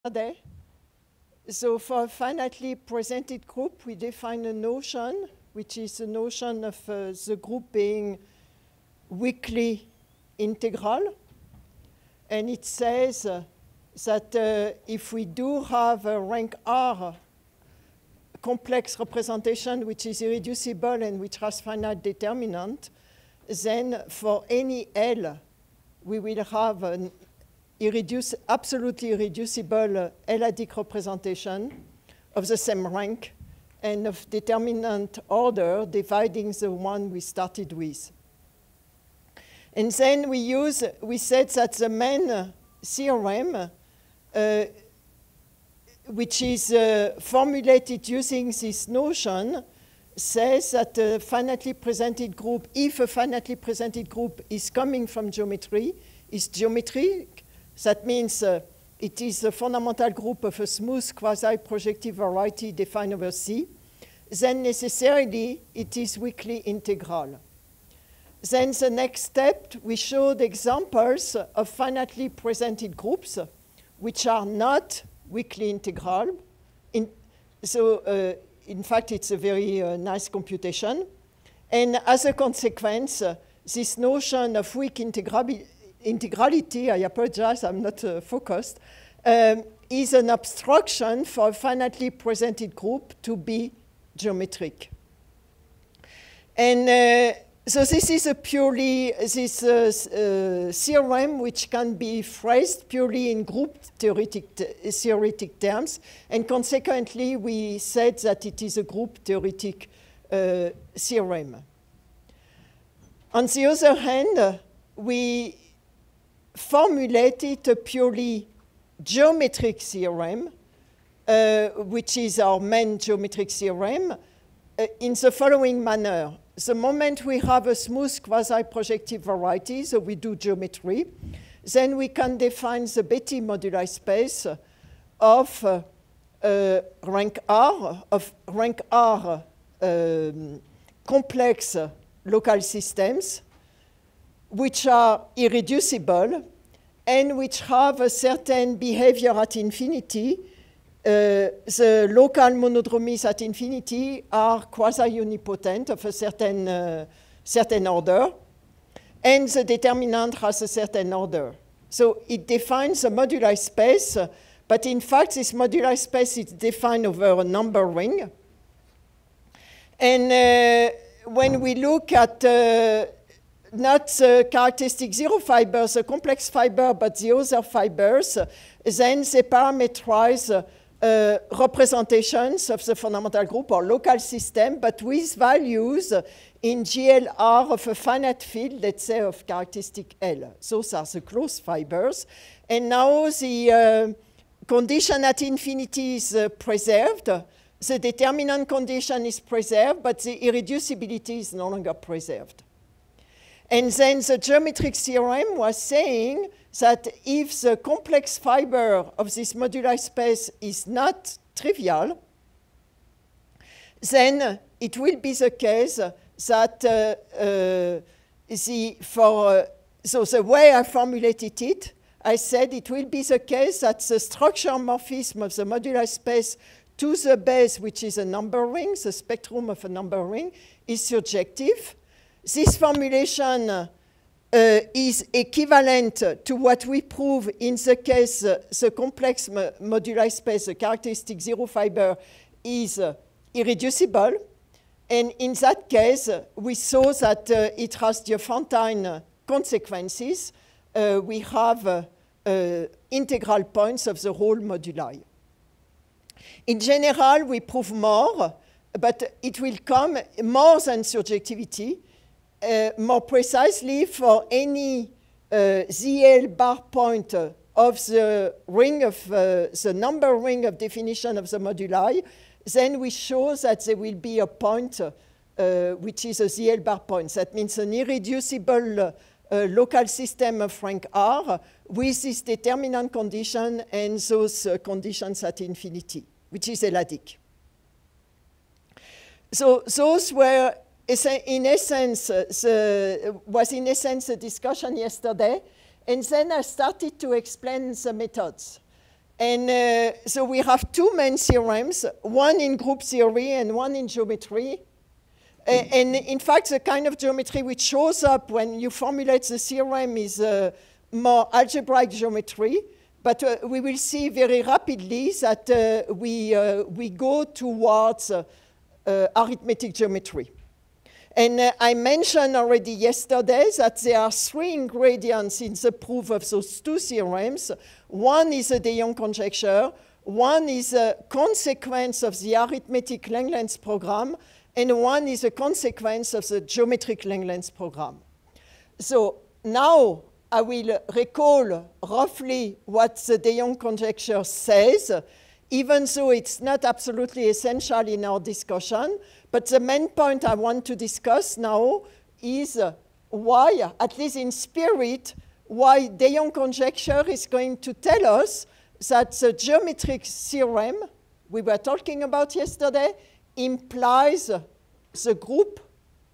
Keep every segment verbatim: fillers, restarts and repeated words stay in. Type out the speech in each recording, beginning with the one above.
yesterday. So for a finitely presented group, we define a notion, which is a notion of uh, the group being weakly integral. And it says uh, that uh, if we do have a rank R complex representation which is irreducible and which has finite determinant, then for any L, we will have an irreduce, absolutely irreducible uh, L-adic representation of the same rank and of determinant order dividing the one we started with. And then we use, we said that the main uh, theorem, uh, which is uh, formulated using this notion, says that a finitely presented group, if a finitely presented group is coming from geometry, is geometric. That means uh, it is a fundamental group of a smooth quasi-projective variety defined over C. Then necessarily it is weakly integral. Then the next step, we showed examples of finitely presented groups which are not weakly integral. In, so, uh, in fact, it's a very uh, nice computation. And as a consequence, uh, this notion of weak integrability, integrality, I apologize, I'm not uh, focused, um, is an abstraction for a finitely presented group to be geometric. And uh, so this is a purely, this uh, uh, theorem which can be phrased purely in group theoretic, theoretic terms, and consequently we said that it is a group theoretic uh, theorem. On the other hand, uh, we formulated a purely geometric theorem, uh, which is our main geometric theorem, uh, in the following manner. The moment we have a smooth quasi-projective variety, so we do geometry, then we can define the Betti moduli space of uh, uh, rank R, of rank R um, complex local systems, which are irreducible and which have a certain behavior at infinity. Uh, the local monodromies at infinity are quasi-unipotent of a certain, uh, certain order, and the determinant has a certain order. So it defines a moduli space, uh, but in fact this moduli space is defined over a number ring. And uh, when we look at uh, not the characteristic zero fibers, the complex fiber, but the other fibers, then they parameterize uh, uh, representations of the fundamental group or local system, but with values in G L R of a finite field, let's say of characteristic L. Those are the closed fibers. And now the uh, condition at infinity is uh, preserved. The determinant condition is preserved, but the irreducibility is no longer preserved. And then the geometric theorem was saying that if the complex fiber of this moduli space is not trivial, then it will be the case that uh, uh, the, for, uh, so the way I formulated it, I said it will be the case that the structure morphism of the moduli space to the base, which is a number ring, the spectrum of a number ring, is surjective. This formulation uh, is equivalent to what we prove in the case uh, the complex mo moduli space, the characteristic zero fiber, is uh, irreducible. And in that case, uh, we saw that uh, it has Diophantine consequences. Uh, we have uh, uh, integral points of the whole moduli. In general, we prove more, but it will come more than surjectivity. Uh, more precisely, for any uh, Z L bar point uh, of the ring of uh, the number ring of definition of the moduli, then we show that there will be a point uh, which is a Z L bar point. That means an irreducible uh, uh, local system of rank R with this determinant condition and those uh, conditions at infinity, which is L-adic. So those were in essence, uh, the, was in essence a discussion yesterday, and then I started to explain the methods. And uh, so we have two main theorems, one in group theory and one in geometry. Uh, and in fact, the kind of geometry which shows up when you formulate the theorem is uh, more algebraic geometry. But uh, we will see very rapidly that uh, we, uh, we go towards uh, uh, arithmetic geometry. And uh, I mentioned already yesterday that there are three ingredients in the proof of those two theorems. One is a de Jong conjecture, one is a consequence of the arithmetic Langlands program, and one is a consequence of the geometric Langlands program. So now I will recall roughly what the de Jong conjecture says, even though it's not absolutely essential in our discussion. But the main point I want to discuss now is uh, why, at least in spirit, why de Jong conjecture is going to tell us that the geometric theorem we were talking about yesterday implies the group,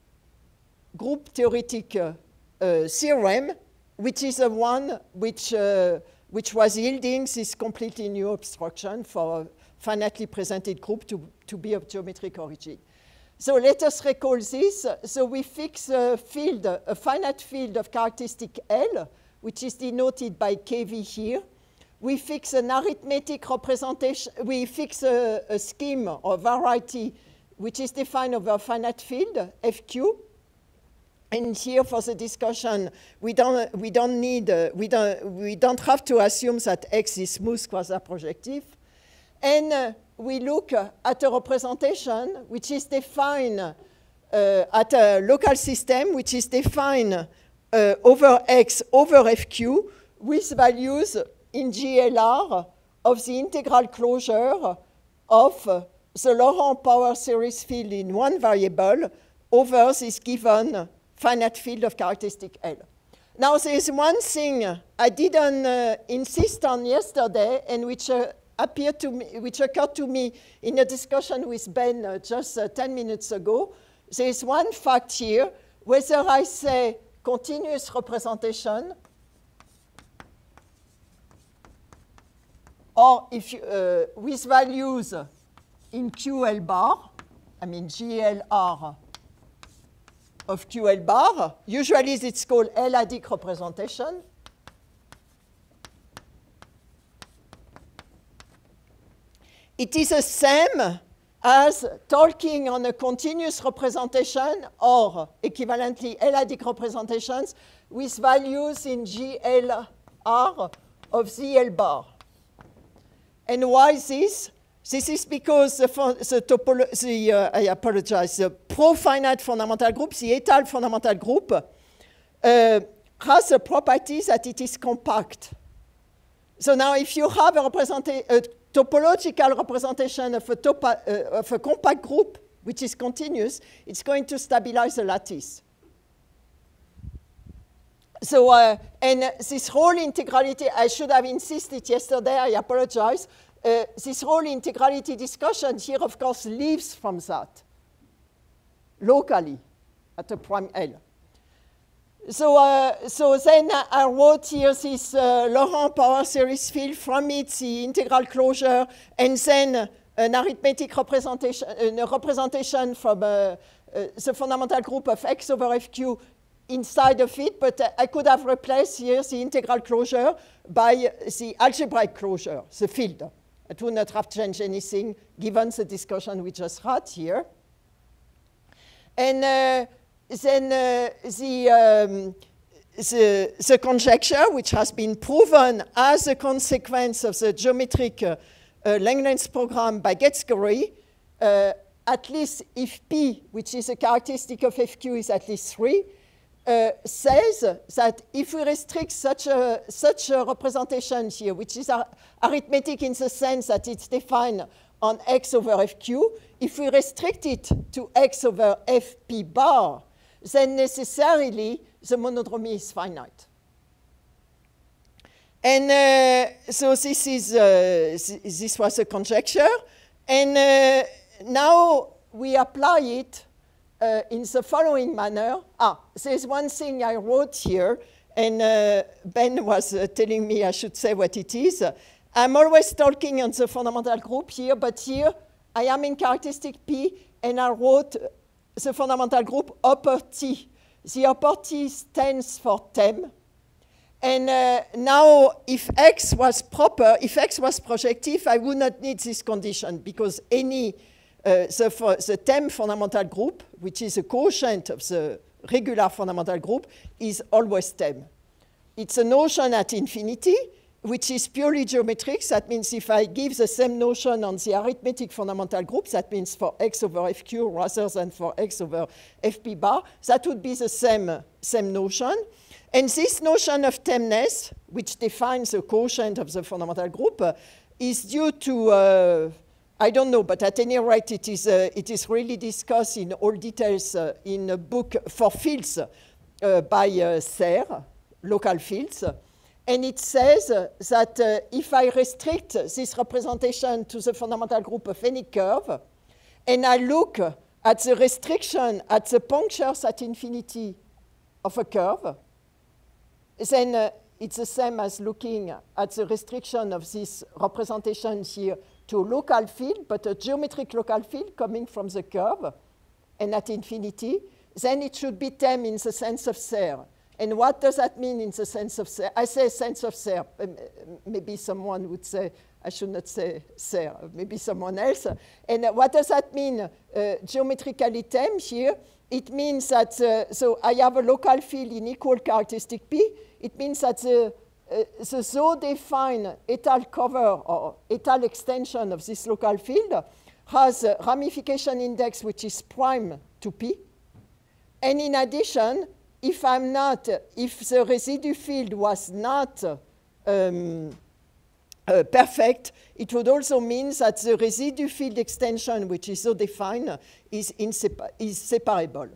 group theoretic uh, uh, theorem, which is the one which, uh, which was yielding this completely new obstruction for a finitely presented group to, to be of geometric origin. So let us recall this. So we fix a field, a finite field of characteristic L, which is denoted by K V here. We fix an arithmetic representation, we fix a, a scheme or variety which is defined over a finite field, F Q. And here for the discussion, we don't, we don't need, uh, we, don't, we don't have to assume that X is smooth quasi-projective. And uh, we look uh, at a representation which is defined uh, at a local system, which is defined uh, over X over F Q with values in G L R of the integral closure of uh, the Laurent power series field in one variable over this given finite field of characteristic L. Now, there is one thing I didn't uh, insist on yesterday, and which uh, appeared to me, which occurred to me in a discussion with Ben uh, just uh, ten minutes ago. There is one fact here: whether I say continuous representation, or if you, uh, with values in Q L bar, I mean G L R of Q L bar. Usually it's called L-adic representation. It is the same as talking on a continuous representation or equivalently L-adic representations with values in G L R of Z L bar. And why this? This is because the, the, topolo the uh, I apologize, the pro-finite fundamental group, the étale fundamental group, uh, has the property that it is compact. So now if you have a, a topological representation of a, topa, uh, of a compact group, which is continuous, it's going to stabilize the lattice. So, uh, and this whole integrality, I should have insisted yesterday, I apologize. Uh, this whole integrality discussion here, of course, leaves from that locally at a prime L. So, uh, so then I wrote here this uh, Laurent power series field, from it the integral closure, and then an arithmetic representation, a representation from uh, uh, the fundamental group of X over F Q inside of it, but uh, I could have replaced here the integral closure by the algebraic closure, the field. It would not have changed anything given the discussion we just had here. And uh, then uh, the, um, the, the conjecture, which has been proven as a consequence of the geometric uh, uh, Langlands program by Getzgery, uh, at least if P, which is a characteristic of F Q, is at least three, Uh, says that if we restrict such a, such a representation here, which is ar arithmetic in the sense that it's defined on X over F Q, if we restrict it to X over F P bar, then necessarily the monodromy is finite. And uh, so this, is, uh, th this was a conjecture. And uh, now we apply it Uh, in the following manner. Ah, there's one thing I wrote here, and uh, Ben was uh, telling me I should say what it is. I'm always talking on the fundamental group here, but here I am in characteristic P, and I wrote the fundamental group upper T. The upper T stands for tem. And uh, now, if X was proper, if X was projective, I would not need this condition, because any, uh, the, the tem fundamental group, which is a quotient of the regular fundamental group, is always tem. It's a notion at infinity, which is purely geometric. That means if I give the same notion on the arithmetic fundamental group, that means for X over F Q rather than for X over F P bar, that would be the same, same notion. And this notion of temness, which defines the quotient of the fundamental group, uh, is due to, uh, I don't know, but at any rate, it is, uh, it is really discussed in all details uh, in a book for fields uh, by uh, Serre, local fields. And it says uh, that uh, if I restrict this representation to the fundamental group of any curve, and I look at the restriction at the punctures at infinity of a curve, then uh, it's the same as looking at the restriction of this representation here to a local field, but a geometric local field coming from the curve and at infinity. Then it should be tem in the sense of Serre. And what does that mean in the sense of Serre? I say sense of Serre. Maybe someone would say, I should not say Serre, maybe someone else. And what does that mean uh, geometrically tem here? It means that, uh, so I have a local field in equal characteristic P. It means that the, uh, the so-defined étale cover or étale extension of this local field has a ramification index which is prime to P. And in addition, if I'm not, if the residue field was not um, uh, perfect, it would also mean that the residue field extension, which is so defined, is, insepar is separable.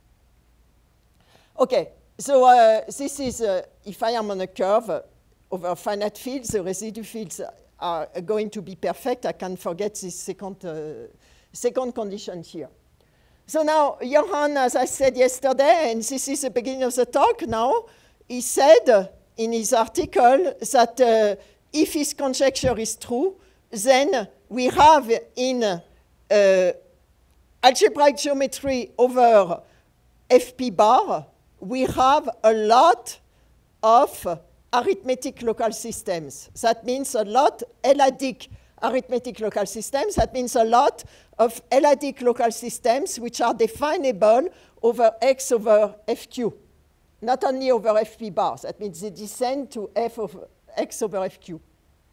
Okay, so uh, this is, uh, if I am on a curve uh, over finite fields, the residue fields are going to be perfect. I can forget this second, uh, second condition here. So now, Johan, as I said yesterday, and this is the beginning of the talk now, he said uh, in his article that uh, if his conjecture is true, then we have in uh, algebraic geometry over F P bar, we have a lot of arithmetic local systems. That means a lot L-adic arithmetic local systems. That means a lot of L-adic local systems which are definable over X over F Q, not only over F P bar. That means they descend to F of X over F Q.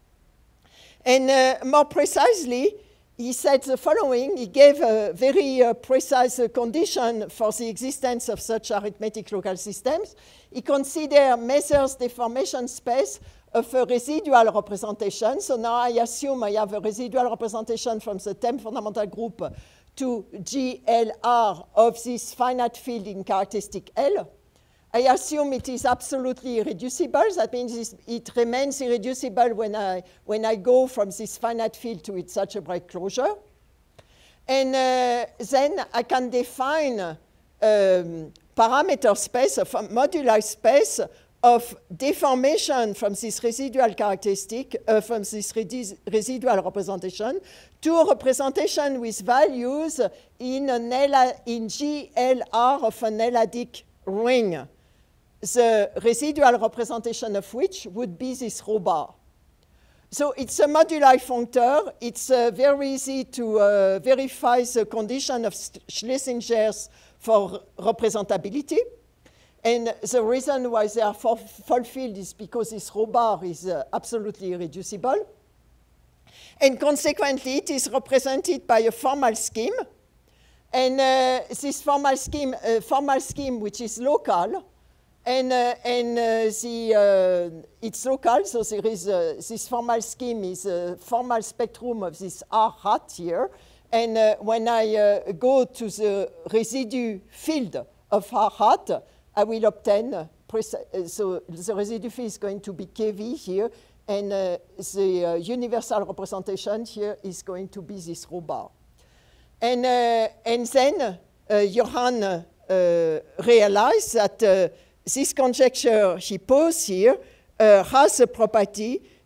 And uh, more precisely, he said the following. He gave a very uh, precise uh, condition for the existence of such arithmetic local systems. He considered Mazur's deformation space of a residual representation. So now I assume I have a residual representation from the tem fundamental group to G L R of this finite field in characteristic L. I assume it is absolutely irreducible. That means it remains irreducible when I, when I go from this finite field to its algebraic closure. And uh, then I can define um, parameter space, of a moduli space of deformation from this residual characteristic, uh, from this residual representation, to a representation with values in, an L in G L R of an L-adic ring, the residual representation of which would be this rho bar. So it's a moduli functor. It's uh, very easy to uh, verify the condition of Schlesinger's for representability. And the reason why they are fulfilled is because this rho bar is uh, absolutely irreducible. And consequently, it is represented by a formal scheme. And uh, this formal scheme, uh, formal scheme which is local, and, uh, and uh, the, uh, it's local, so there is uh, this formal scheme is a formal spectrum of this R hat here. And uh, when I uh, go to the residue field of R hat, I will obtain, uh, so the residue field is going to be K V here, and uh, the uh, universal representation here is going to be this rho bar. And, uh, and then uh, Johan uh, realized that uh, this conjecture he posed here uh, has a property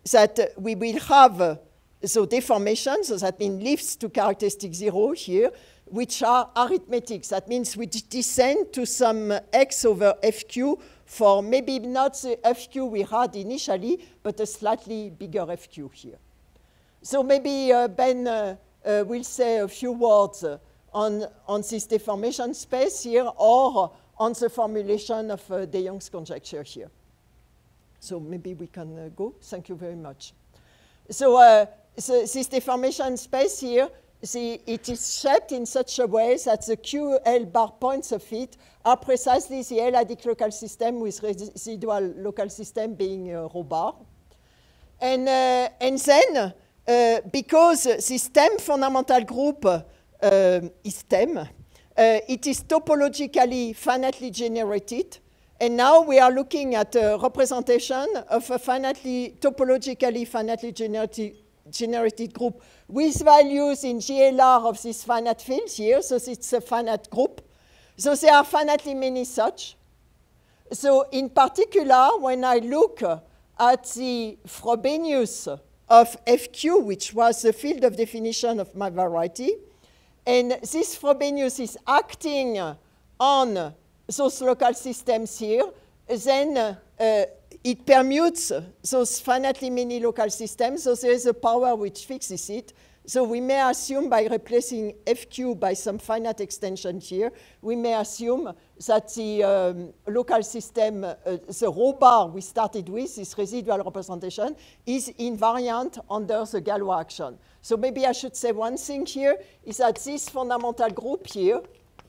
that we will have uh, so deformation, so that means lifts to characteristic zero here, which are arithmetic. That means we descend to some uh, x over F Q for maybe not the F Q we had initially, but a slightly bigger F Q here. So maybe uh, Ben uh, uh, will say a few words uh, on, on this deformation space here, or on the formulation of uh, de Young's conjecture here. So maybe we can uh, go. Thank you very much. So, uh, so this deformation space here, the, it is shaped in such a way that the Q L bar points of it are precisely the L-adic local system with residual local system being uh, rho bar. And, uh, and then, uh, because the stem fundamental group uh, is stem, uh, it is topologically finitely generated. And now we are looking at a representation of a finitely, topologically finitely generated, generated group with values in G L R of this finite field here. So it's a finite group. So there are finitely many such. So in particular, when I look at the Frobenius of F Q, which was the field of definition of my variety, and this Frobenius is acting on those local systems here, then uh, uh, it permutes those finitely many local systems, so there is a power which fixes it. So we may assume by replacing F Q by some finite extension here, we may assume that the um, local system, uh, the rho bar we started with, this residual representation, is invariant under the Galois action. So maybe I should say one thing here, is that this fundamental group here,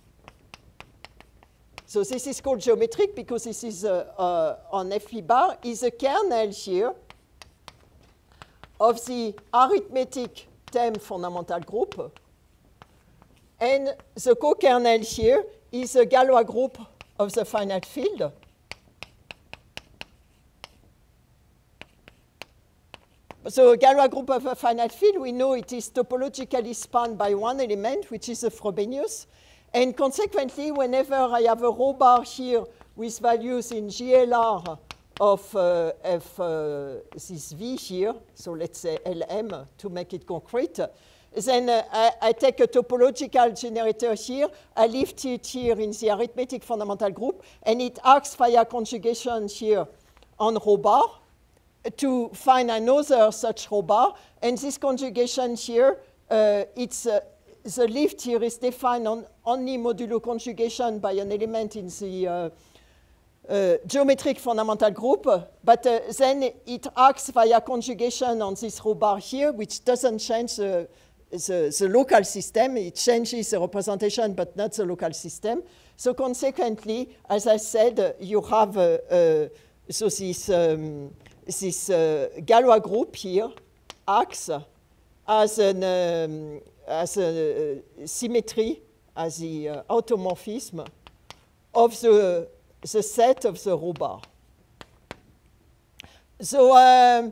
so this is called geometric because this is uh, uh, on F P bar, is a kernel here of the arithmetic term fundamental group. And the co-kernel here is a Galois group of the finite field. So a Galois group of a finite field, we know it is topologically spanned by one element, which is a Frobenius. And consequently, whenever I have a rho bar here with values in G L R of uh, F, uh, this V here, so let's say L M to make it concrete, then uh, I, I take a topological generator here, I lift it here in the arithmetic fundamental group, and it acts via conjugation here on rho bar to find another such rho bar. And this conjugation here, uh, it's uh, the lift here is defined on only modulo conjugation by an element in the uh, uh, geometric fundamental group, but uh, then it acts via conjugation on this rho bar here, which doesn't change the, the, the local system. It changes the representation, but not the local system. So consequently, as I said, uh, you have uh, uh, so this, um, this uh, Galois group here acts as an um, as a uh, symmetry, as the uh, automorphism of the, the set of the rho bar. So, um,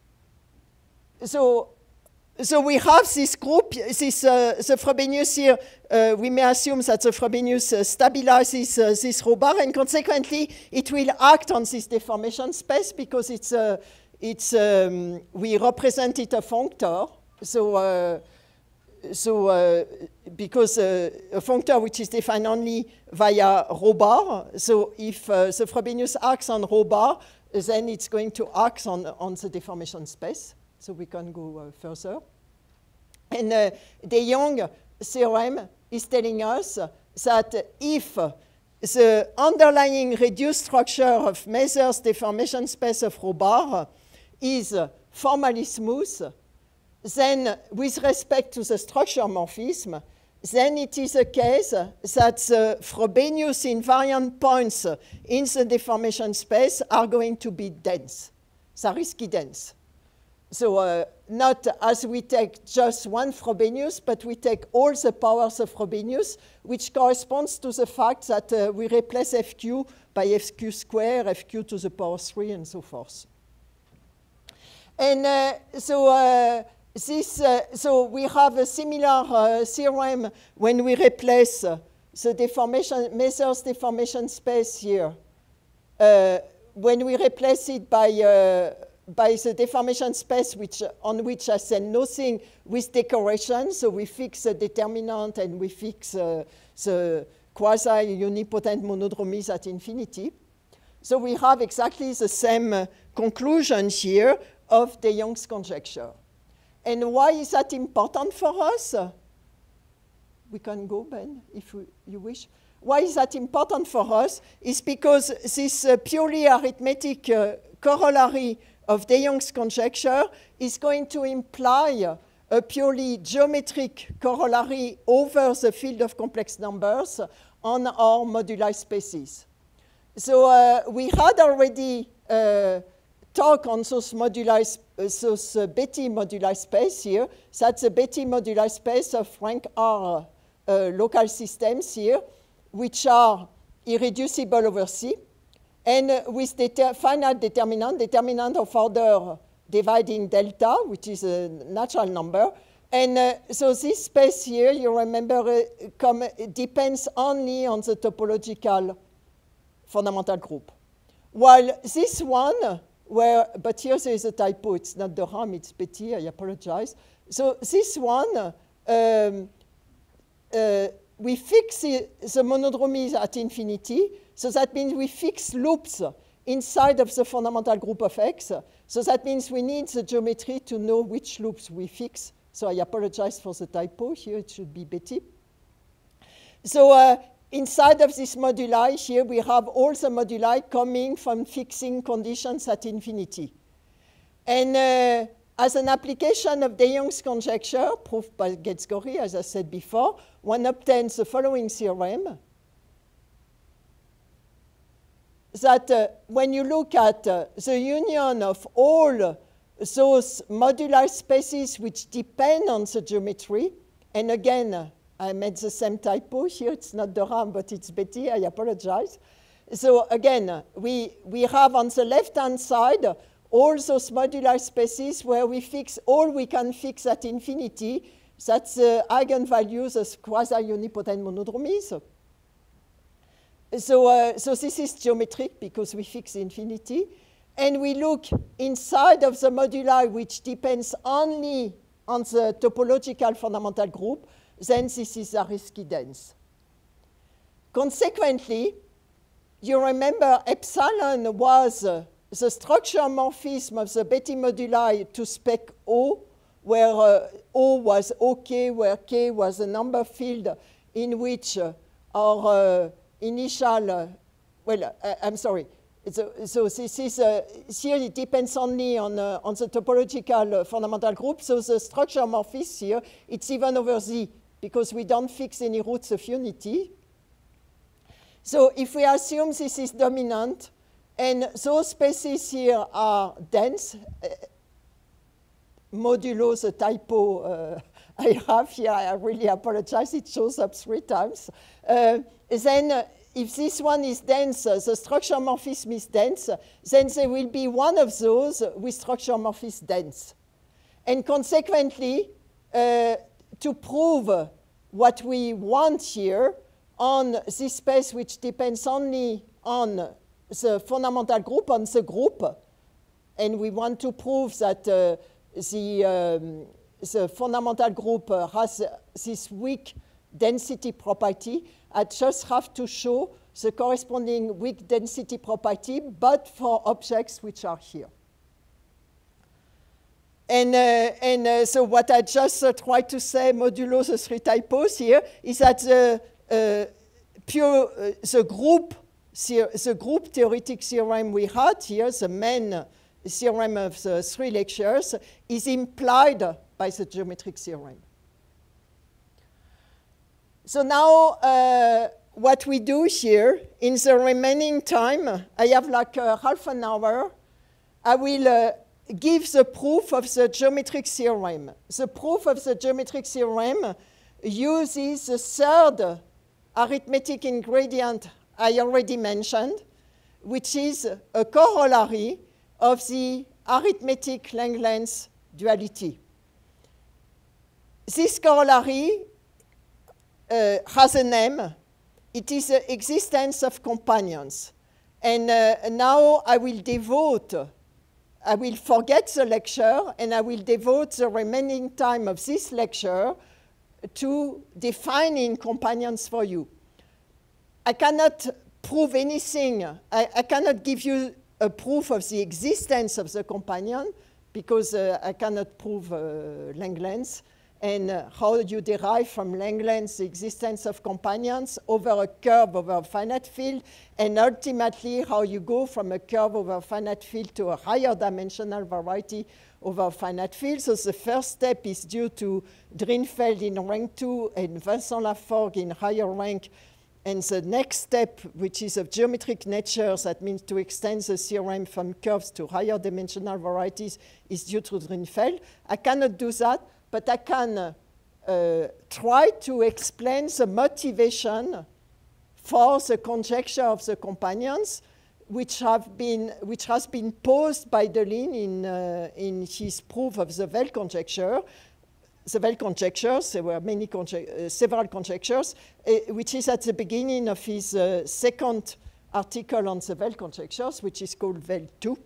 so, so we have this group, this, uh, the Frobenius here, uh, we may assume that the Frobenius uh, stabilizes uh, this rho bar, and consequently it will act on this deformation space because it's, uh, it's, um, we represent it a functor. So, uh, So, uh, because uh, a functor which is defined only via rho bar, so if uh, the Frobenius acts on rho bar, then it's going to act on, on the deformation space. So we can go uh, further. And uh, de Jong theorem is telling us that if the underlying reduced structure of Mazur's deformation space of rho bar is formally smooth, then with respect to the structure morphism, then it is a case that the Frobenius invariant points in the deformation space are going to be dense, Zariski dense. So uh, not as we take just one Frobenius, but we take all the powers of Frobenius, which corresponds to the fact that uh, we replace F Q by F Q square, F Q to the power three, and so forth. And uh, so uh, This, uh, so we have a similar uh, theorem when we replace uh, the deformation, Mazur's deformation space here. Uh, when we replace it by uh, by the deformation space which, on which I said nothing with decoration. So we fix the determinant and we fix uh, the quasi-unipotent monodromies at infinity. So we have exactly the same uh, conclusion here of de Jong's conjecture. And why is that important for us? We can go, Ben, if we, you wish. Why is that important for us? Is because this uh, purely arithmetic uh, corollary of de Jong's conjecture is going to imply a purely geometric corollary over the field of complex numbers on our moduli spaces. So uh, we had already uh, talked on those moduli, uh, those uh, Betti moduli space here. That's the Betti moduli space of rank R uh, local systems here, which are irreducible over C, and uh, with deter finite determinant, determinant of order dividing delta, which is a natural number. And uh, so this space here, you remember, uh, come, depends only on the topological fundamental group. While this one, where, but here there is a typo, it's not the RAM, it's Betti, I apologize. So this one, um, uh, we fix the, the monodromies at infinity, so that means we fix loops inside of the fundamental group of X. So that means we need the geometry to know which loops we fix. So I apologize for the typo here, it should be Betti. So uh, inside of this moduli here, we have all the moduli coming from fixing conditions at infinity. And uh, as an application of de Jong's conjecture, proved by Getz-Gorry, as I said before, one obtains the following theorem, that uh, when you look at uh, the union of all those modular spaces which depend on the geometry, and again, uh, I made the same typo here, it's not the RAM, but it's Betti, I apologize. So again, we, we have on the left-hand side all those modular spaces where we fix all we can fix at infinity. That's the uh, eigenvalues of quasi-unipotent monodromies. So, uh, so this is geometric because we fix infinity. And we look inside of the moduli which depends only on the topological fundamental group, then this is Zariski dense. Consequently, you remember epsilon was uh, the structure morphism of the Betti moduli to spec O, where uh, O was OK, where K was a number field in which uh, our uh, initial, uh, well, uh, I'm sorry. So, so this is, uh, here it depends only on, uh, on the topological uh, fundamental group. So the structure morphism here, it's even over Z because we don't fix any roots of unity. So if we assume this is dominant, and those spaces here are dense, uh, modulo the typo uh, I have here, I really apologize, it shows up three times. Uh, then uh, if this one is dense, uh, the structure morphism is dense, then there will be one of those with structure morphism dense. And consequently, uh, to prove what we want here on this space which depends only on the fundamental group, on the group, and we want to prove that uh, the, um, the fundamental group uh, has this weak density property, I just have to show the corresponding weak density property, but for objects which are here. And, uh, and uh, so what I just uh, tried to say, modulo the three typos here, is that the, uh, pure, uh, the, group, the group theoretic theorem we had here, the main theorem of the three lectures, is implied by the geometric theorem. So now, uh, what we do here, in the remaining time, I have like uh, half an hour, I will uh, give the proof of the geometric theorem. The proof of the geometric theorem uses the third arithmetic ingredient I already mentioned, which is a corollary of the arithmetic Lang-Lenz duality. This corollary uh, has a name. It is the existence of companions. And uh, now I will devote I will forget the lecture, and I will devote the remaining time of this lecture to defining companions for you. I cannot prove anything. I, I cannot give you a proof of the existence of the companion because uh, I cannot prove uh, Langlands and uh, how you derive from Langlands the existence of companions over a curve over a finite field, and ultimately how you go from a curve over a finite field to a higher dimensional variety over a finite field. So the first step is due to Drinfeld in rank two and Vincent Laforgue in higher rank. And the next step, which is of geometric nature, that means to extend the theorem from curves to higher dimensional varieties, is due to Drinfeld. I cannot do that, but I can uh, uh, try to explain the motivation for the conjecture of the companions, which have been which has been posed by Deligne in uh, in his proof of the Well conjecture. The Well conjectures, there were many conje uh, several conjectures, uh, which is at the beginning of his uh, second article on the Well conjectures, which is called Well two.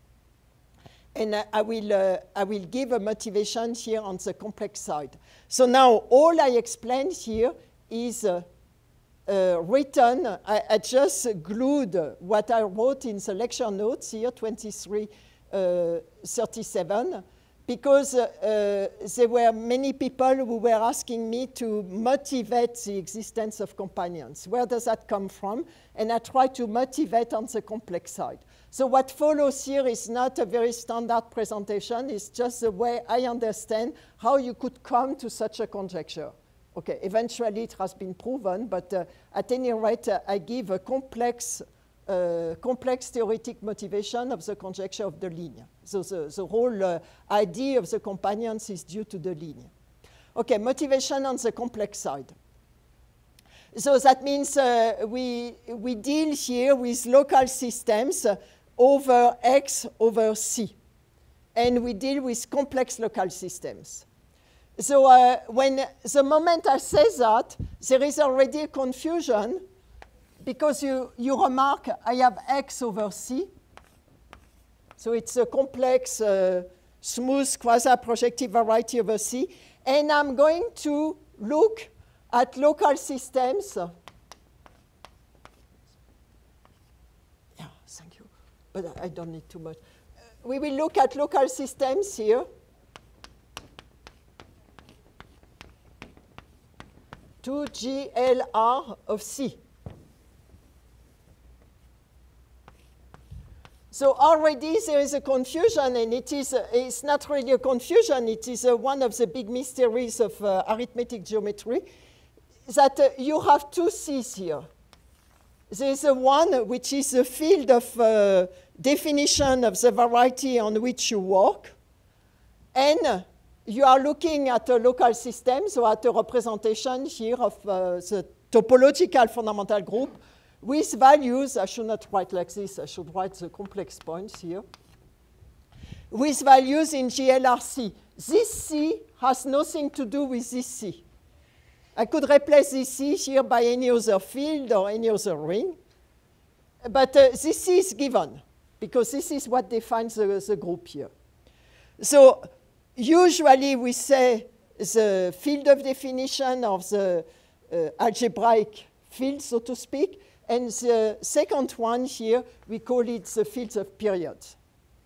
And uh, I, will, uh, I will give a motivation here on the complex side. So now all I explained here is uh, uh, written. I, I just glued what I wrote in the lecture notes here, twenty-three thirty-seven, because uh, uh, there were many people who were asking me to motivate the existence of companions. Where does that come from? And I try to motivate on the complex side. So what follows here is not a very standard presentation. It's just the way I understand how you could come to such a conjecture. Okay, eventually it has been proven, but uh, at any rate, uh, I give a complex Uh, complex theoretic motivation of the conjecture of Deligne. So the, the whole uh, idea of the companions is due to Deligne. Okay, motivation on the complex side. So that means uh, we, we deal here with local systems uh, over X over C. And we deal with complex local systems. So uh, when the moment I say that, there is already a confusion, because you, you remark I have X over C. So it's a complex, uh, smooth, quasi-projective variety over C. And I'm going to look at local systems. Yeah, thank you. But I don't need too much. Uh, we will look at local systems here. two G L R of C. So already there is a confusion, and it is, uh, it's not really a confusion, it is uh, one of the big mysteries of uh, arithmetic geometry, that uh, you have two C's here. There is a one which is a field of uh, definition of the variety on which you work, and uh, you are looking at a local system, so at a representation here of uh, the topological fundamental group, with values. I should not write like this, I should write the complex points here, with values in G L R C. This C has nothing to do with this C. I could replace this C here by any other field or any other ring, but uh, this C is given, because this is what defines the, the group here. So usually we say the field of definition of the uh, algebraic field, so to speak. And the second one here, we call it the field of periods.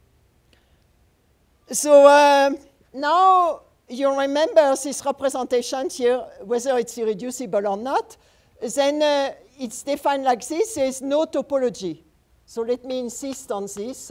So uh, now you remember this representation here, whether it's irreducible or not. Then uh, it's defined like this. There is no topology. So let me insist on this.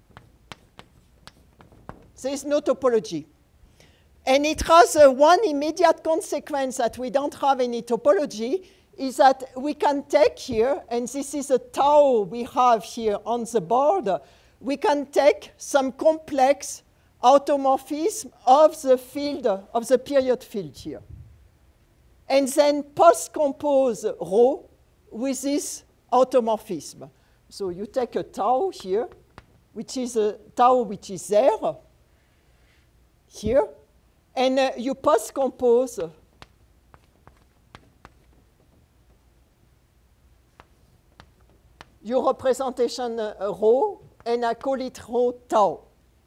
There is no topology. And it has uh, one immediate consequence that we don't have any topology, is that we can take here, and this is a tau we have here on the board, we can take some complex automorphism of the field, of the period field here, and then post-compose rho with this automorphism. So you take a tau here, which is a tau which is there, here, and uh, you post-compose your representation uh, rho, and I call it rho tau.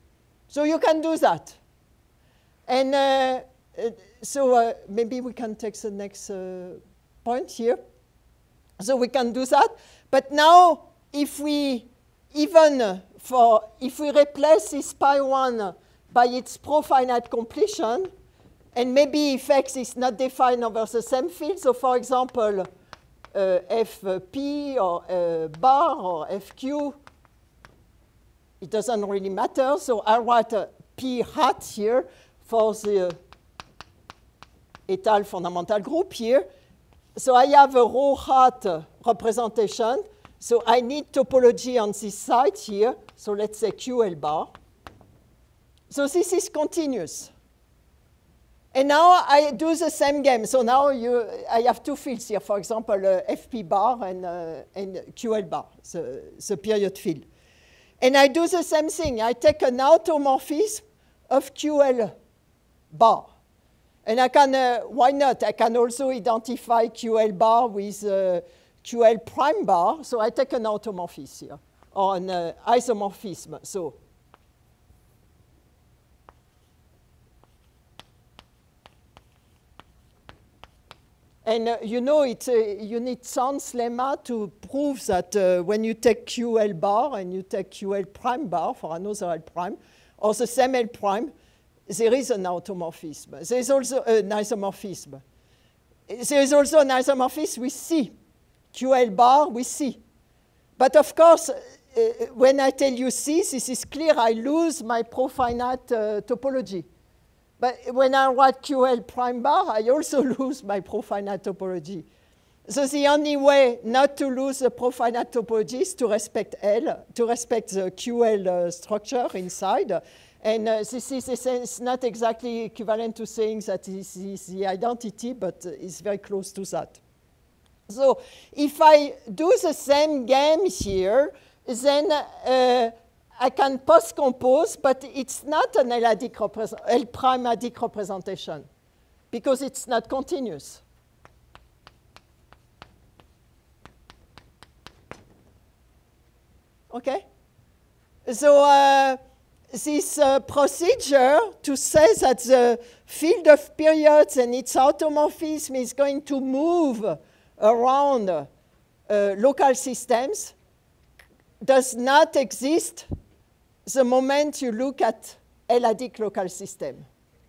So you can do that. And uh, uh, so uh, maybe we can take the next uh, point here. So we can do that. But now, if we even for, if we replace this pi one by its pro-finite completion, and maybe if X is not defined over the same field, so for example, uh, F P or uh, bar or F Q, it doesn't really matter. So I write a P hat here for the étale fundamental group here. So I have a rho hat representation. So I need topology on this side here. So let's say Q L bar. So this is continuous. And now I do the same game. So now you, I have two fields here, for example, uh, F P bar and, uh, and Q L bar, the, the period field. And I do the same thing. I take an automorphism of Q L bar. And I can, uh, why not? I can also identify Q L bar with uh, Q L prime bar. So I take an automorphism here, or an uh, isomorphism. So And uh, you know, it's a, you need Zahnd's lemma to prove that uh, when you take Q L bar and you take Q L prime bar for another L prime, or the same L prime, there is an automorphism. There is also an isomorphism. There is also an isomorphism with C, Q L bar with C. But of course, uh, when I tell you C, this is clear, I lose my pro-finite uh, topology. But when I write Q L prime bar, I also lose my pro-finite topology. So the only way not to lose the pro-finite topology is to respect L, to respect the Q L uh, structure inside. And uh, this is it's not exactly equivalent to saying that this is the identity, but it's very close to that. So if I do the same game here, then uh, I can post-compose, but it's not an L-adic L prime adic representation because it's not continuous. Okay? So uh, this uh, procedure to say that the field of periods and its automorphism is going to move around uh, local systems does not exist the moment you look at L-adic local system.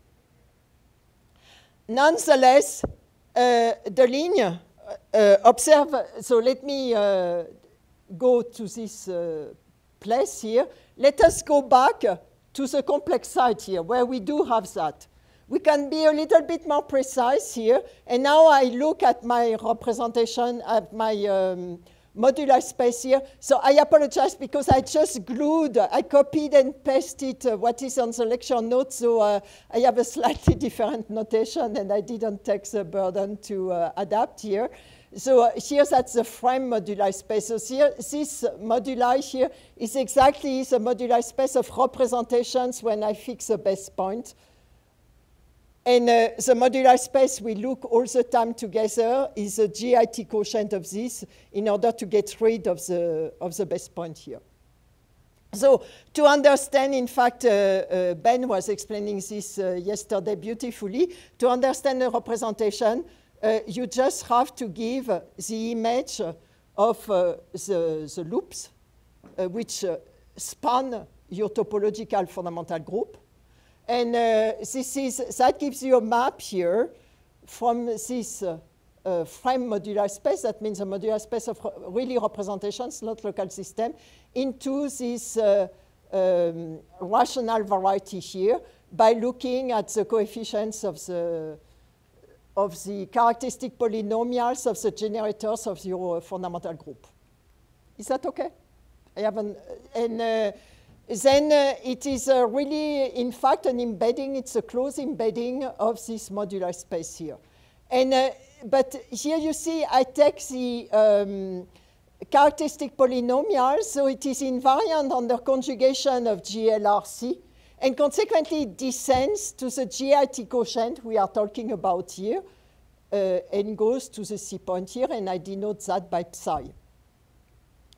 Nonetheless, uh, the linear uh, observe, so let me uh, go to this uh, place here. Let us go back to the complex side here, where we do have that. We can be a little bit more precise here, and now I look at my representation, at my um, modular space here. So I apologize because I just glued, I copied and pasted uh, what is on the lecture notes, so uh, I have a slightly different notation and I didn't take the burden to uh, adapt here. So uh, here that's the frame modular space. So here, this moduli here is exactly the modular space of representations when I fix a base point. And uh, the modular space we look all the time together is the G I T quotient of this in order to get rid of the, of the base point here. So to understand, in fact, uh, uh, Ben was explaining this uh, yesterday beautifully. To understand the representation, uh, you just have to give uh, the image of uh, the, the loops uh, which uh, span your topological fundamental group. And uh, this is, that gives you a map here from this uh, uh, frame modular space, that means a modular space of really representations, not local system, into this uh, um, rational variety here by looking at the coefficients of the, of the characteristic polynomials of the generators of your fundamental group. Is that okay? I haven't, and uh, then uh, it is uh, really, in fact, an embedding. It's a close embedding of this modular space here. And, uh, but here you see I take the um, characteristic polynomial, so it is invariant under conjugation of G L R C, and consequently it descends to the G I T quotient we are talking about here, uh, and goes to the C point here, and I denote that by psi.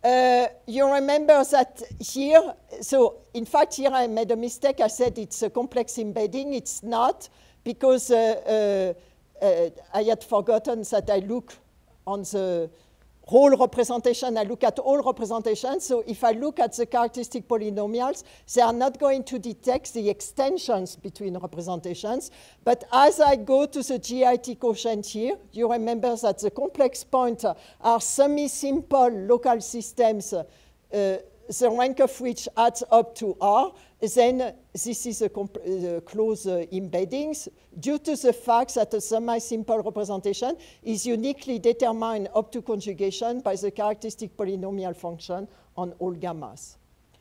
Uh, you remember that here, so in fact here I made a mistake. I said it's a complex embedding. It's not, because uh, uh, uh, I had forgotten that I look on the whole representation. I look at all representations. So if I look at the characteristic polynomials, they are not going to detect the extensions between representations. But as I go to the G I T quotient here, you remember that the complex points are semi-simple local systems, uh, the rank of which adds up to R. Then this is a uh, close uh, embeddings due to the fact that a semi-simple representation is uniquely determined up to conjugation by the characteristic polynomial function on all gammas.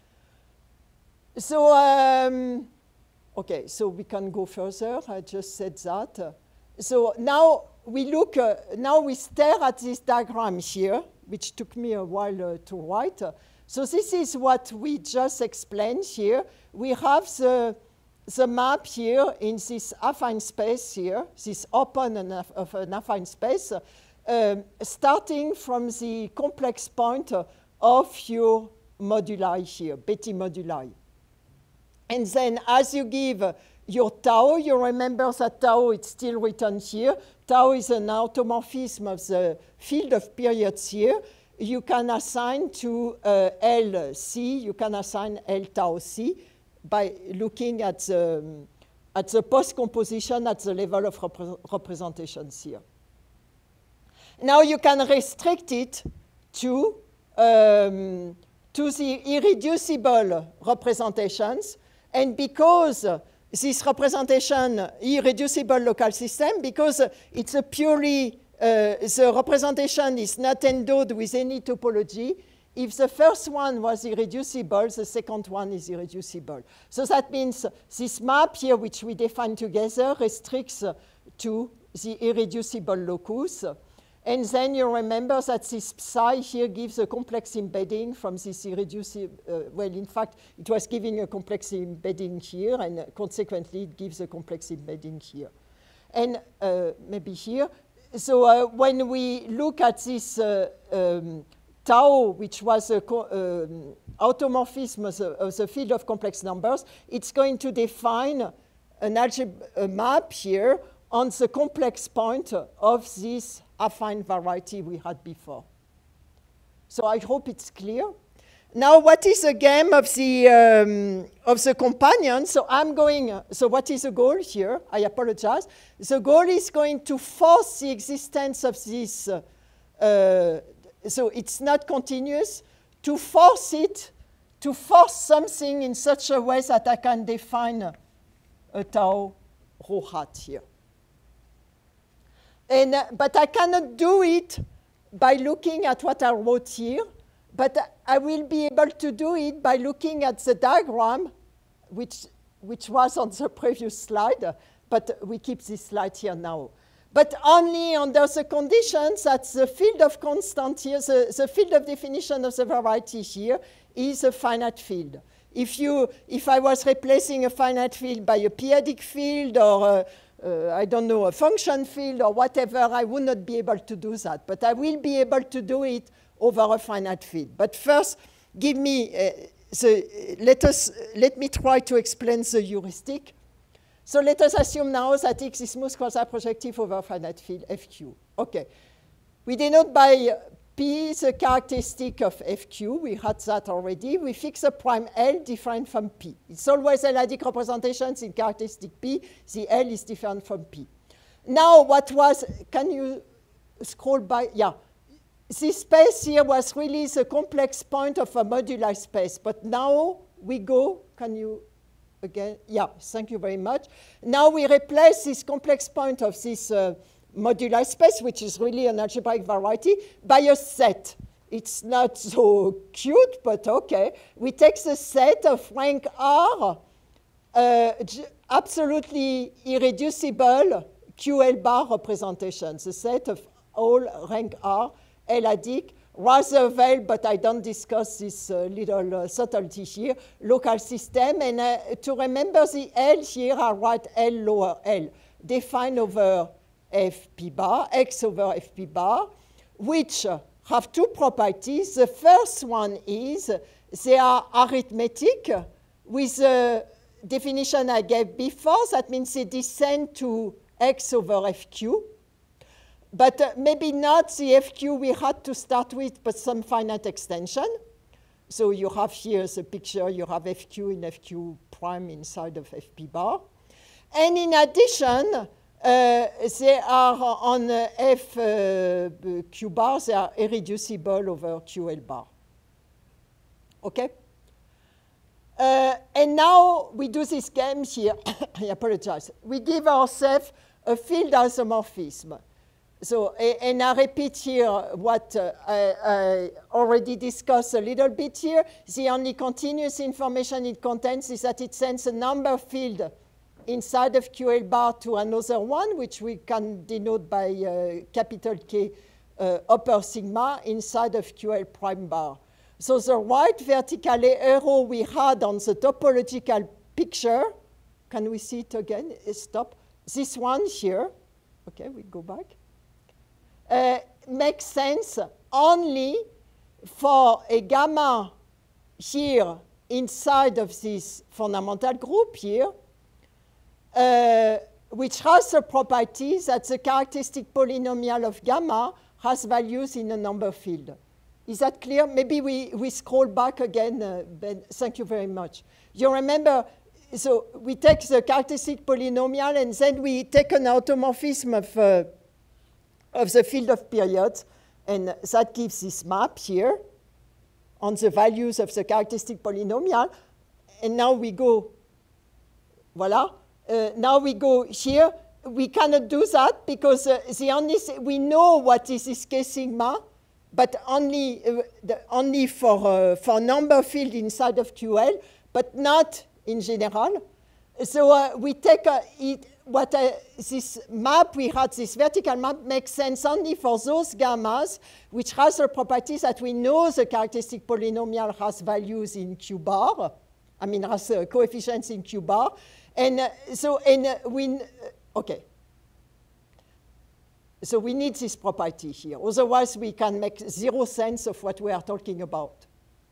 So, um, okay, so we can go further. I just said that. So now we look, uh, now we stare at this diagram here, which took me a while uh, to write. So this is what we just explained here. We have the, the map here in this affine space here, this open of an affine space, uh, starting from the complex point of your moduli here, Betti moduli. And then as you give your tau, you remember that tau, it's still written here. Tau is an automorphism of the field of periods here. You can assign to uh, L C, you can assign L tau C by looking at the, at the post-composition at the level of repre representations here. Now you can restrict it to, um, to the irreducible representations. And because this representation, irreducible local system, because it's a purely Uh, the representation is not endowed with any topology. If the first one was irreducible, the second one is irreducible. So that means this map here, which we define together, restricts to the irreducible locus. And then you remember that this psi here gives a complex embedding from this irreducible, uh, well, in fact, it was giving a complex embedding here, and consequently, it gives a complex embedding here. And uh, maybe here, so uh, when we look at this uh, um, tau, which was an um, automorphism of the, of the field of complex numbers, it's going to define an algebra map here on the complex point of this affine variety we had before. So I hope it's clear. Now, what is the game of the, um, of the companion? So I'm going, uh, so what is the goal here? I apologize. The goal is going to force the existence of this, uh, uh, so it's not continuous, to force it, to force something in such a way that I can define a, a tau rho hat here. And, uh, but I cannot do it by looking at what I wrote here. But I will be able to do it by looking at the diagram, which, which was on the previous slide, but we keep this slide here now. But only under the conditions that the field of constant here, the, the field of definition of the variety here is a finite field. If, you, if I was replacing a finite field by a p-adic field or a, Uh, I don't know, a function field or whatever, I would not be able to do that. But I will be able to do it over a finite field. But first, give me, uh, the, let, us, let me try to explain the heuristic. So let us assume now that X is smooth quasi-projective over a finite field F Q. Okay. We denote by P the characteristic of F Q. We had that already. We fix a prime L different from P. It's always L-adic representations in characteristic P. The L is different from P. Now, what was, can you scroll by? Yeah. This space here was really the complex point of a moduli space. But now we go, can you, again? Yeah, thank you very much. Now we replace this complex point of this uh, moduli space, which is really an algebraic variety, by a set. It's not so cute, but okay. We take the set of rank R, uh, absolutely irreducible Q L bar representations, the set of all rank R, L-adic, rather well, but I don't discuss this uh, little uh, subtlety here, local system. And uh, to remember the L here, I write L lower L, defined over F P bar, X over F P bar, which have two properties. The first one is they are arithmetic with the definition I gave before. That means they descend to x over F Q. But uh, maybe not the F Q we had to start with, but some finite extension. So you have here the picture, you have F Q in F Q prime inside of F P bar. And in addition, uh, they are on uh, F uh, Q bar, they are irreducible over Q L bar. Okay? Uh, and now we do this game here. I apologize. We give ourselves a field isomorphism. So, and I repeat here what uh, I, I already discussed a little bit here. The only continuous information it contains is that it sends a number field inside of Q L bar to another one, which we can denote by uh, capital K uh, upper sigma inside of Q L prime bar. So the right vertical arrow we had on the topological picture, can we see it again? Stop. This one here, okay, we go back. Uh, makes sense only for a gamma here inside of this fundamental group here, uh, which has the property that the characteristic polynomial of gamma has values in a number field. Is that clear? Maybe we, we scroll back again, uh, Ben. Thank you very much. You remember, so we take the characteristic polynomial and then we take an automorphism of uh, of the field of periods, and that gives this map here on the values of the characteristic polynomial. And now we go, voila. Uh, now we go here. We cannot do that because uh, the only we know what is this K sigma, but only uh, the, only for uh, for number field inside of Q L, but not in general. So uh, we take uh, it. What uh, this map we had, this vertical map, makes sense only for those gammas which has the properties that we know the characteristic polynomial has values in Q bar, I mean has uh, coefficients in Q bar, and uh, so and uh, we uh, okay. So we need this property here. Otherwise, we can make zero sense of what we are talking about.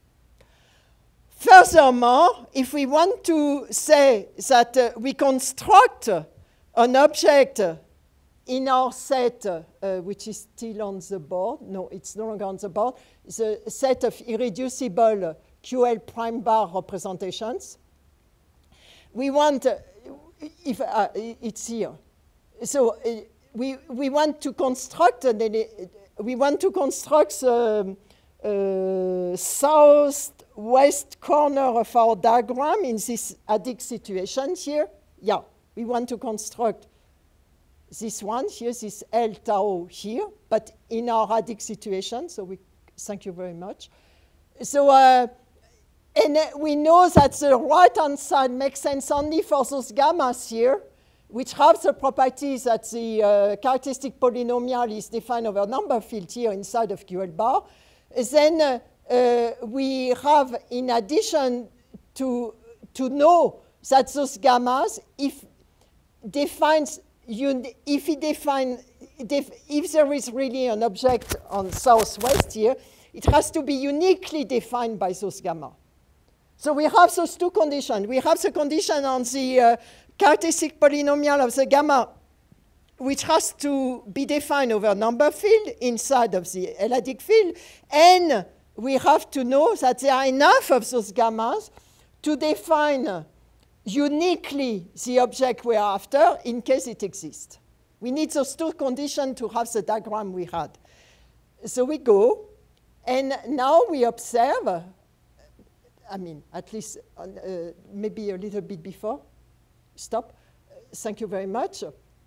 Furthermore, if we want to say that uh, we construct uh, an object in our set, uh, which is still on the board. No, it's no longer on the board. It's a set of irreducible Q L prime bar representations. We want, uh, if uh, it's here. So uh, we we want to construct an, we want to construct the uh, southwest corner of our diagram in this adic situation here. Yeah. We want to construct this one here, this L tau here, but in our adic situation, so we thank you very much. So, uh, and uh, we know that the right-hand side makes sense only for those gammas here, which have the properties that the uh, characteristic polynomial is defined over number field here inside of Q L bar. Then uh, uh, we have, in addition to, to know that those gammas, if defines, if he define, def, if there is really an object on southwest here, it has to be uniquely defined by those gamma. So we have those two conditions. We have the condition on the uh, characteristic polynomial of the gamma, which has to be defined over number field inside of the L-adic field, and we have to know that there are enough of those gammas to define uniquely the object we're after in case it exists. We need those two conditions to have the diagram we had. So we go, and now we observe, I mean, at least uh, maybe a little bit before. Stop. Thank you very much.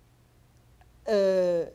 Uh,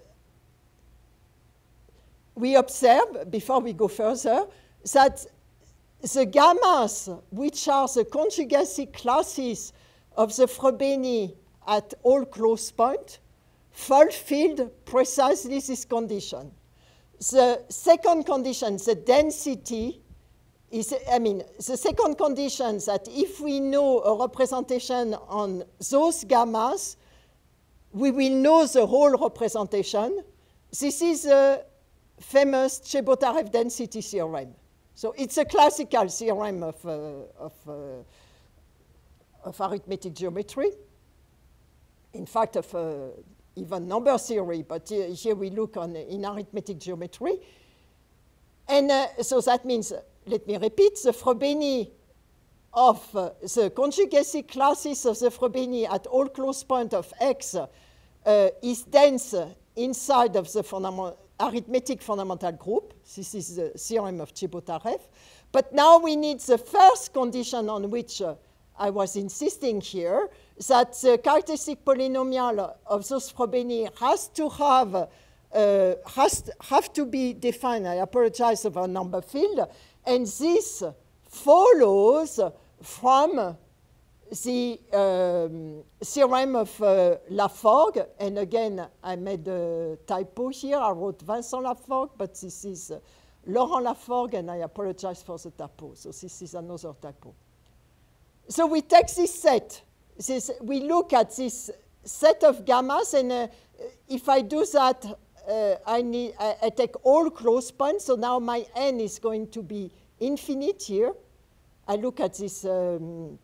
we observe, before we go further, that the gammas, which are the conjugacy classes of the Froebeni at all close points, fulfilled precisely this condition. The second condition, the density, is, I mean, the second condition that if we know a representation on those gammas, we will know the whole representation. This is a famous Chebotarev density theorem. So it's a classical theorem of, uh, of, uh, of arithmetic geometry. In fact, of uh, even number theory, but uh, here we look on in arithmetic geometry. And uh, so that means, uh, let me repeat, the Frobeni of uh, the conjugacy classes of the Frobeni at all close points of X uh, is dense inside of the fundament arithmetic fundamental group. This is the theorem of Chebotarev. But now we need the first condition on which uh, I was insisting here, that the characteristic polynomial of those Frobeni has to have, uh, has have to be defined, I apologize, of a number field, and this follows from the um, theorem of uh, Laforgue, and again, I made a typo here. I wrote Vincent Laforgue, but this is uh, Laurent Laforgue, and I apologize for the typo. So this is another typo. So we take this set. This, we look at this set of gammas, and uh, if I do that, uh, I, need, I, I take all close points. So now my n is going to be infinite here. I look at this um,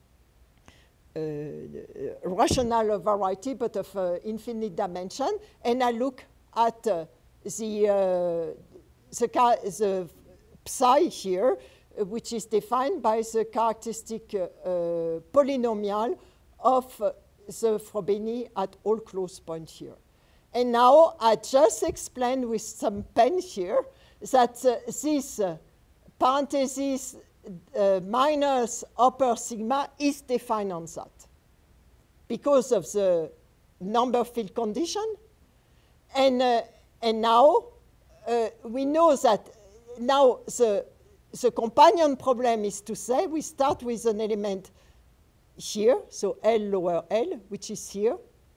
uh, rational variety, but of uh, infinite dimension, and I look at uh, the, uh, the, the psi here, uh, which is defined by the characteristic uh, uh, polynomial of uh, the Frobeni at all close points here. And now I just explained with some pen here that uh, this uh, parenthesis uh, minus upper sigma is defined on that because of the number field condition. And, uh, and now uh, we know that now the, the companion problem is to say we start with an element here, so L lower L, which is here.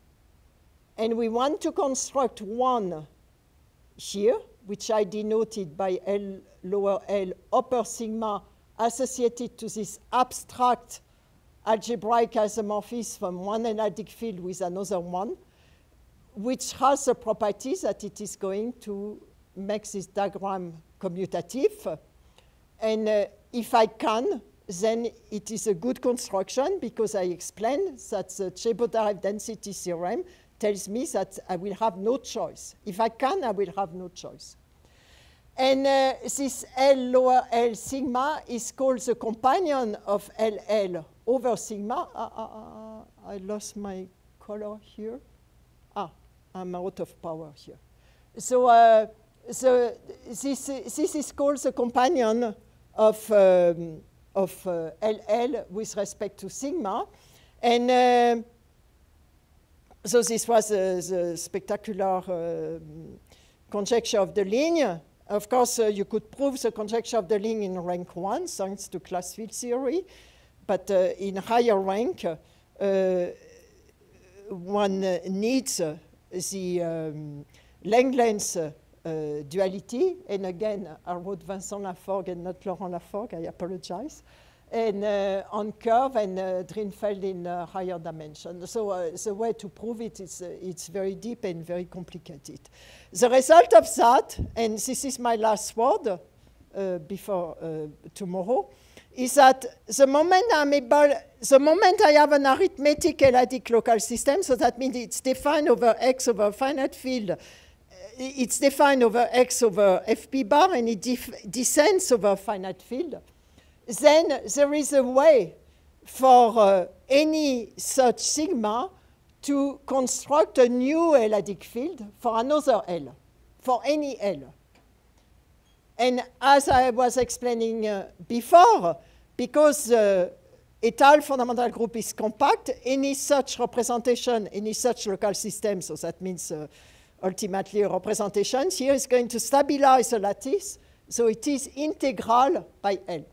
And we want to construct one here, which I denoted by L lower L upper sigma associated to this abstract algebraic isomorphism from one analytic field with another one, which has the property that it is going to make this diagram commutative. And uh, if I can, then it is a good construction because I explained that the Chebotarev density theorem tells me that I will have no choice. If I can, I will have no choice. And uh, this L lower L sigma is called the companion of L L over sigma. Uh, uh, uh, I lost my color here. Ah, I'm out of power here. So, uh, so this, this is called the companion of, um, of uh, L L with respect to sigma. And uh, so this was uh, the spectacular uh, conjecture of the Ligne. Of course, uh, you could prove the conjecture of the Ligne in rank one, thanks to class field theory. But uh, in higher rank, uh, one uh, needs uh, the um, length-length uh, uh, duality. And again, I wrote Vincent Laforgue and not Laurent Laforgue. I apologize. And uh, on curve and uh, Drinfeld in uh, higher dimension. So uh, the way to prove it is uh, it's very deep and very complicated. The result of that, and this is my last word uh, before uh, tomorrow, is that the moment I'm able, the moment I have an arithmetic L-adic local system, so that means it's defined over X over a finite field, it's defined over X over F P bar, and it descends over a finite field, then there is a way for uh, any such sigma to construct a new L-adic field for another L, for any L. And as I was explaining uh, before, because the uh, étale fundamental group is compact, any such representation, any such local system, so that means uh, ultimately a representation, here is going to stabilize the lattice, so it is integral by L.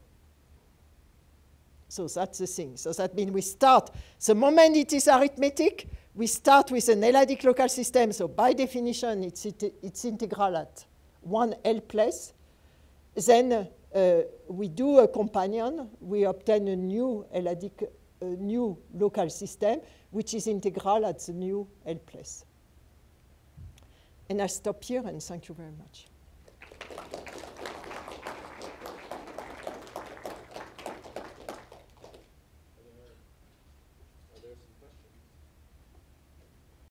So that's the thing. So that means we start, the moment it is arithmetic, we start with an L-adic local system. So by definition, it's, it, it's integral at one L place. Then uh, we do a companion. We obtain a new L-adic, a new local system, which is integral at the new L place. And I stop here, and thank you very much.